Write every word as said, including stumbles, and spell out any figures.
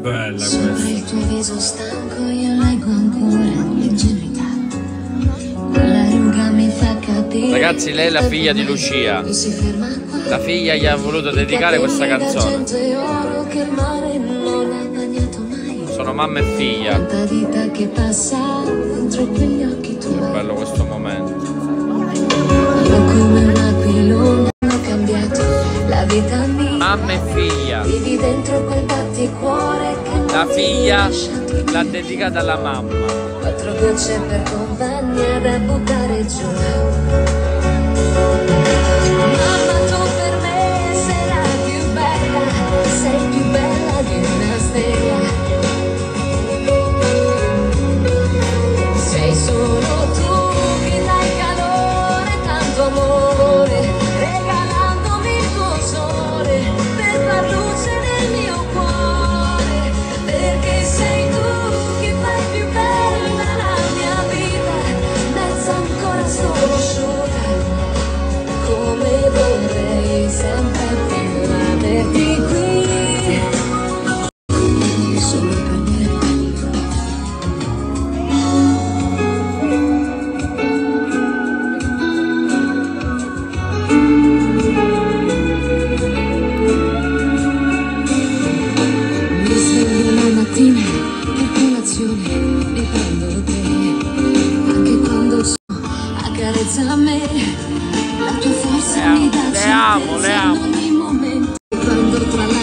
bella Sopra questa. il tuo viso stanco io leggo ancora l'ingenuità. Quella ruga mi fa capire. Ragazzi, lei è la figlia di Lucia. La figlia gli ha voluto dedicare questa canzone. Sono mamma e figlia. Che bello questo momento. Come un aquilone hanno cambiato la vita mia. Mamma e figlia. Vivi dentro quel batticuore che la figlia l'ha dedicata alla mamma. Quattro gocce per compagnia da buttare giù. Mamma, tu per me sei la più bella, sei più bella di una stella. Sei solo tu che dai calore, tanto amore, regalandomi il tuo sole per far luce nel mio cuore, perché sei tu che fai più bella la mia vita, mezza ancora sconosciuta, come vorrei sempre più averti qui, solo per me. Mi sveglio la mattina per colazione e prendo te, anche quando sono accarezza a me, la tua forza mi dà certezza in ogni momento, quando tra